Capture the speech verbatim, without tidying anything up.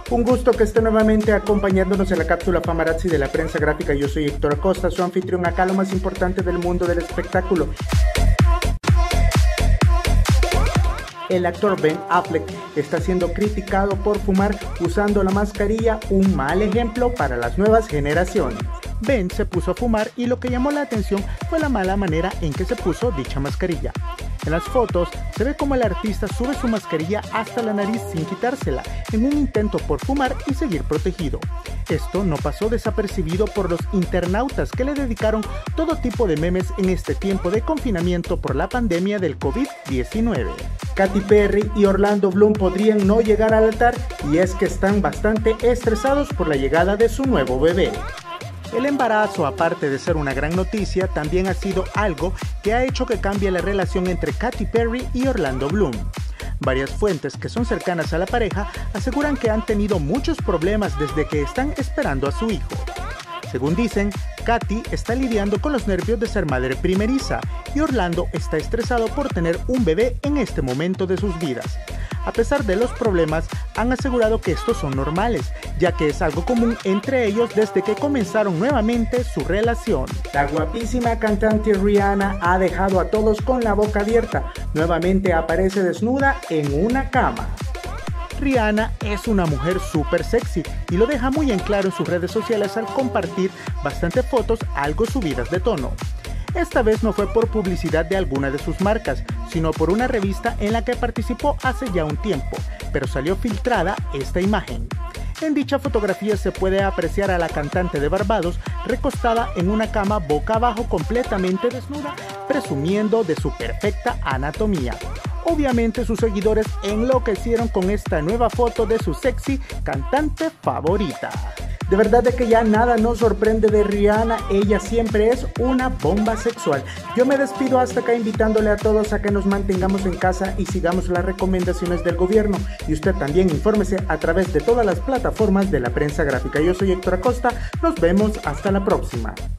Un gusto que esté nuevamente acompañándonos en la cápsula Paparazzi de la prensa gráfica. Yo soy Héctor Acosta, su anfitrión acá, lo más importante del mundo del espectáculo. El actor Ben Affleck está siendo criticado por fumar usando la mascarilla, un mal ejemplo para las nuevas generaciones. Ben se puso a fumar y lo que llamó la atención fue la mala manera en que se puso dicha mascarilla. En las fotos se ve como el artista sube su mascarilla hasta la nariz sin quitársela, en un intento por fumar y seguir protegido. Esto no pasó desapercibido por los internautas que le dedicaron todo tipo de memes en este tiempo de confinamiento por la pandemia del COVID diecinueve. Katy Perry y Orlando Bloom podrían no llegar al altar, y es que están bastante estresados por la llegada de su nuevo bebé. El embarazo, aparte de ser una gran noticia, también ha sido algo que ha hecho que cambie la relación entre Katy Perry y Orlando Bloom. Varias fuentes que son cercanas a la pareja aseguran que han tenido muchos problemas desde que están esperando a su hijo. Según dicen, Katy está lidiando con los nervios de ser madre primeriza y Orlando está estresado por tener un bebé en este momento de sus vidas. A pesar de los problemas, han asegurado que estos son normales, ya que es algo común entre ellos desde que comenzaron nuevamente su relación. La guapísima cantante Rihanna ha dejado a todos con la boca abierta. Nuevamente aparece desnuda en una cama. Rihanna es una mujer súper sexy y lo deja muy en claro en sus redes sociales al compartir bastantes fotos algo subidas de tono. Esta vez no fue por publicidad de alguna de sus marcas, sino por una revista en la que participó hace ya un tiempo, pero salió filtrada esta imagen. En dicha fotografía se puede apreciar a la cantante de Barbados recostada en una cama boca abajo completamente desnuda, presumiendo de su perfecta anatomía. Obviamente sus seguidores enloquecieron con esta nueva foto de su sexy cantante favorita. De verdad de que ya nada nos sorprende de Rihanna, ella siempre es una bomba sexual. Yo me despido hasta acá invitándole a todos a que nos mantengamos en casa y sigamos las recomendaciones del gobierno. Y usted también infórmese a través de todas las plataformas de la prensa gráfica. Yo soy Héctor Acosta, nos vemos hasta la próxima.